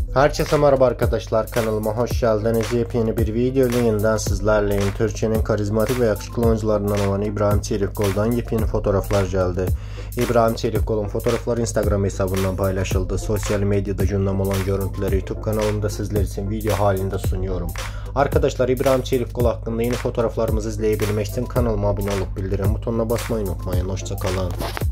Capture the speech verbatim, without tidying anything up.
Herkese merhaba arkadaşlar, kanalıma hoş geldiniz. Yepyeni bir video ile yeniden sizlerleyim. Türkiye'nin karizmatik ve yakışıklı oyuncularından olan İbrahim Çelikkol'dan yepyeni fotoğraflar geldi. İbrahim Çelikkol'un fotoğrafları Instagram hesabından paylaşıldı. Sosyal medyada gündem olan görüntüleri YouTube kanalımda sizler için video halinde sunuyorum. Arkadaşlar, İbrahim Çelikkol hakkında yeni fotoğraflarımızı izleyebilmek için kanalıma abone olup bildirim butonuna basmayı unutmayın. Hoşça kalın.